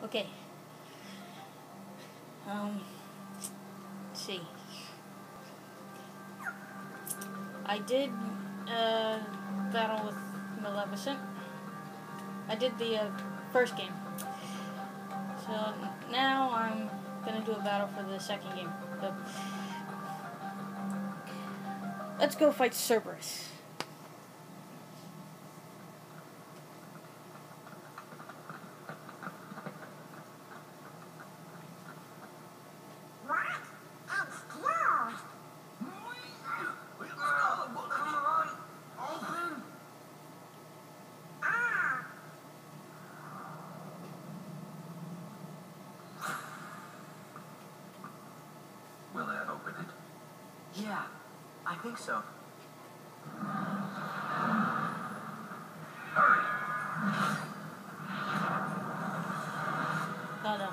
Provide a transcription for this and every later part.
Okay. Let's see. I did battle with Maleficent. I did the first game. So now I'm gonna do a battle for the second game. So, let's go fight Cerberus. Yeah, I think so. Hurry! Oh no.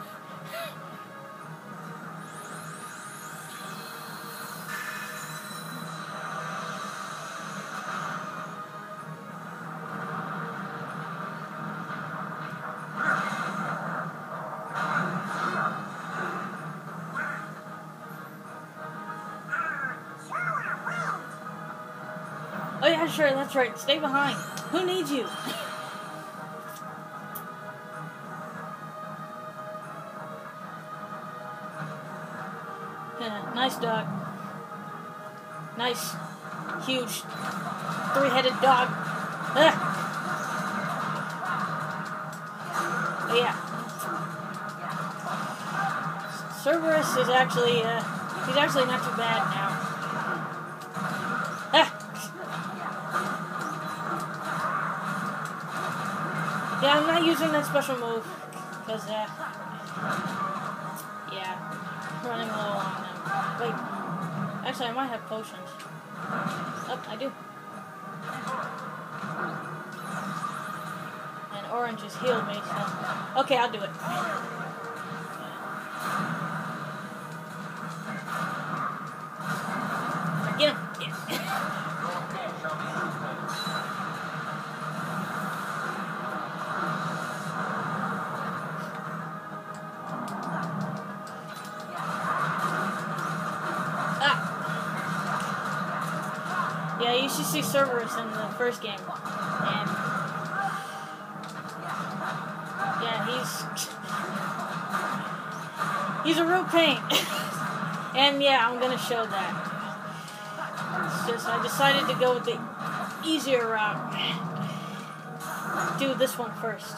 Oh yeah, sure, that's right. Stay behind. Who needs you? Nice dog. Nice, huge, three-headed dog. Oh yeah. Cerberus is actually, he's actually not too bad now. Yeah, I'm not using that special move, because, yeah, I'm running low on them. Wait, actually I might have potions. Oh, I do. And orange has healed me, so, okay, I'll do it. Get him! Yeah, you should see Cerberus in the first game. And yeah, he's a real pain. And yeah, I'm gonna show that. It's just I decided to go with the easier route. Do this one first.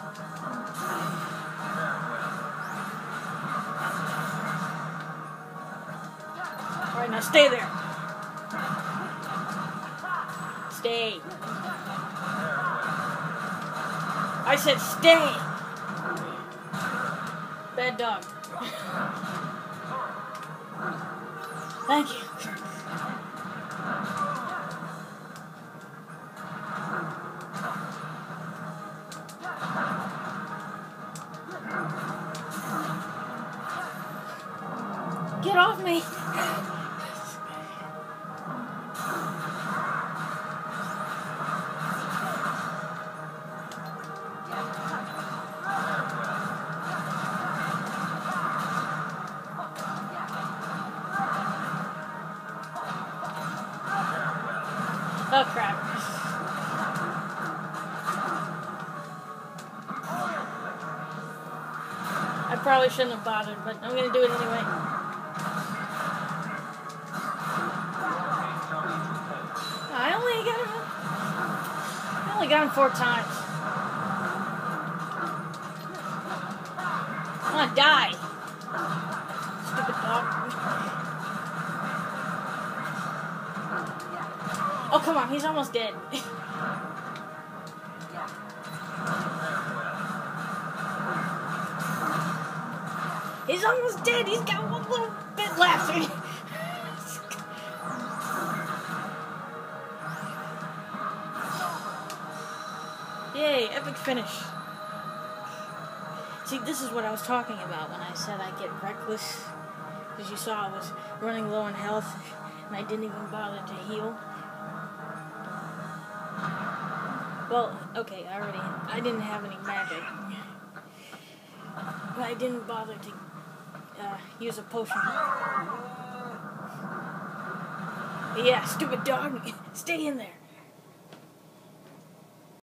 Alright, now stay there. Stay. I said stay. Bad dog. Thank you. Get off me. Oh crap. I probably shouldn't have bothered, but I'm gonna do it anyway. I only got him 4 times. I'm gonna die. Stupid dog. Oh, come on, he's almost dead. He's almost dead. He's got one little bit left. Yay, epic finish. See, this is what I was talking about when I said I get reckless. Because you saw I was running low on health, and I didn't even bother to heal. Well, okay, I didn't have any magic. I didn't bother to use a potion. Yeah, stupid dog. Stay in there.